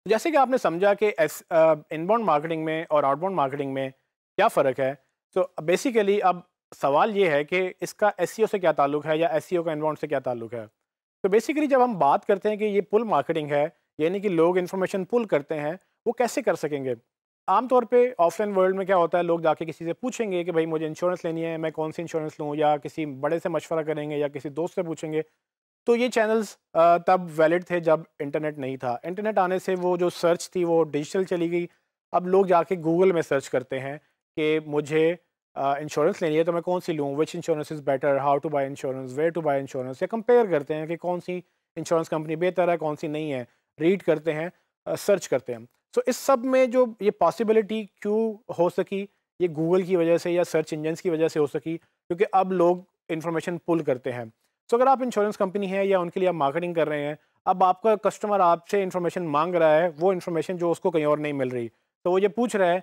तो जैसे कि आपने समझा कि इनबाउंड मार्केटिंग में और आउटबाउंड मार्केटिंग में क्या फ़र्क है। तो बेसिकली अब सवाल ये है कि इसका एसईओ से क्या ताल्लुक है या एसईओ का इनबाउंड से क्या ताल्लुक है। तो बेसिकली जब हम बात करते हैं कि ये पुल मार्केटिंग है, यानी कि लोग इन्फॉर्मेशन पुल करते हैं, वो कैसे कर सकेंगे। आमतौर पे ऑफलाइन वर्ल्ड में क्या होता है, लोग जाके किसी से पूछेंगे कि भाई मुझे इंश्योरेंस लेनी है, मैं कौन सी इंश्योरेंस लूँ, या किसी बड़े से मशवरा करेंगे या किसी दोस्त से पूछेंगे। तो ये चैनल्स तब वैलिड थे जब इंटरनेट नहीं था। इंटरनेट आने से वो जो सर्च थी वो डिजिटल चली गई। अब लोग जाके गूगल में सर्च करते हैं कि मुझे इंश्योरेंस लेनी है तो मैं कौन सी लूँ, which insurance is better, how to buy insurance, where to buy insurance, या कंपेयर करते हैं कि कौन सी इंश्योरेंस कंपनी बेहतर है, कौन सी नहीं है। रीड करते हैं, सर्च करते हैं। तो इस सब में जो ये पॉसिबिलिटी क्यों हो सकी, ये गूगल की वजह से या सर्च इंजन्स की वजह से हो सकी, क्योंकि अब लोग इन्फॉर्मेशन पुल करते हैं। तो अगर आप इंश्योरेंस कंपनी है या उनके लिए आप मार्केटिंग कर रहे हैं, अब आपका कस्टमर आपसे इन्फॉर्मेशन मांग रहा है, वो इन्फॉर्मेशन जो उसको कहीं और नहीं मिल रही। तो वो ये पूछ रहा है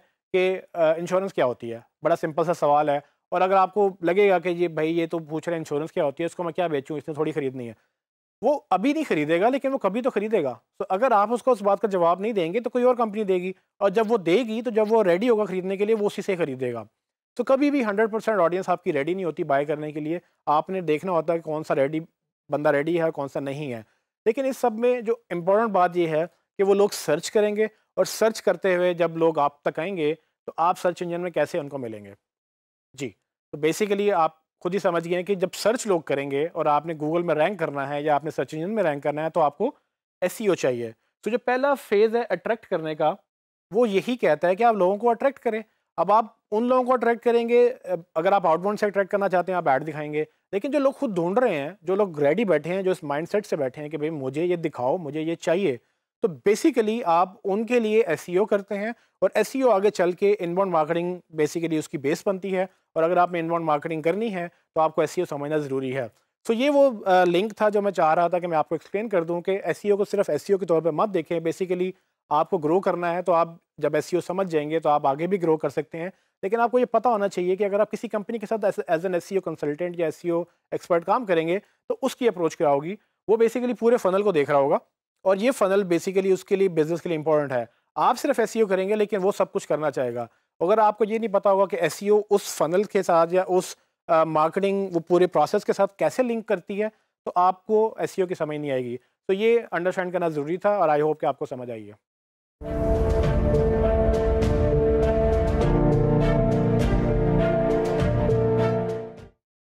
कि इंश्योरेंस क्या होती है? बड़ा सिंपल सा सवाल है। और अगर आपको लगेगा कि ये भाई ये तो पूछ रहे हैं इंश्योरेंस क्या होती है, इसको मैं क्या बेचूँ, इसने थोड़ी खरीदनी है। वो अभी नहीं खरीदेगा, लेकिन वो कभी तो खरीदेगा। तो अगर आप उसको उस बात का जवाब नहीं देंगे तो कोई और कंपनी देगी, और जब वो देगी तो जब वो रेडी होगा खरीदने के लिए, वो उसी से खरीदेगा। तो कभी भी 100% ऑडियंस आपकी रेडी नहीं होती बाय करने के लिए। आपने देखना होता है कि कौन सा बंदा रेडी है और कौन सा नहीं है। लेकिन इस सब में जो इम्पोर्टेंट बात ये है कि वो लोग सर्च करेंगे, और सर्च करते हुए जब लोग आप तक आएँगे, तो आप सर्च इंजन में कैसे उनको मिलेंगे। जी, तो बेसिकली आप खुद ही समझ गए हैं कि जब सर्च लोग करेंगे और आपने गूगल में रैंक करना है या आपने सर्च इंजन में रैंक करना है, तो आपको एसईओ चाहिए। तो जो पहला फेज़ है अट्रैक्ट करने का, वो यही कहता है कि आप लोगों को अट्रैक्ट करें। अब आप उन लोगों को अट्रैक्ट करेंगे, अगर आप आउटबाउंड से अट्रैक्ट करना चाहते हैं, आप ऐड दिखाएँगे। लेकिन जो लोग खुद ढूँढ रहे हैं, जो लोग रेडी बैठे हैं, जो इस माइंडसेट से बैठे हैं कि भई मुझे ये दिखाओ, मुझे ये चाहिए, तो बेसिकली आप उनके लिए एसईओ करते हैं। और एसईओ आगे चल के इनबाउंड मार्केटिंग बेसिकली उसकी बेस बनती है। और अगर आपने इनबाउंड मार्केटिंग करनी है, तो आपको एसईओ समझना ज़रूरी है। तो ये वो लिंक था जो मैं चाह रहा था कि मैं आपको एक्सप्लेन कर दूँ कि एसईओ को सिर्फ एसईओ के तौर पे मत देखें। बेसिकली आपको ग्रो करना है, तो आप जब एसईओ समझ जाएँगे तो आप आगे भी ग्रो कर सकते हैं। लेकिन आपको ये पता होना चाहिए कि अगर आप किसी कंपनी के साथ एज़ एन एसईओ कंसल्टेंट या एसईओ एक्सपर्ट काम करेंगे, तो उसकी अप्रोच क्या होगी? वो बेसिकली पूरे फ़नल को देख रहा होगा, और ये फ़नल बेसिकली उसके लिए बिज़नेस के लिए इम्पोर्टेंट है। आप सिर्फ एसईओ करेंगे, लेकिन वो सब कुछ करना चाहेगा। अगर आपको ये नहीं पता होगा कि एसईओ उस फ़नल के साथ या उस मार्केटिंग वो पूरे प्रोसेस के साथ कैसे लिंक करती है, तो आपको एसईओ की समझ नहीं आएगी। तो ये अंडरस्टैंड करना ज़रूरी था, और आई होप कि आपको समझ आई है।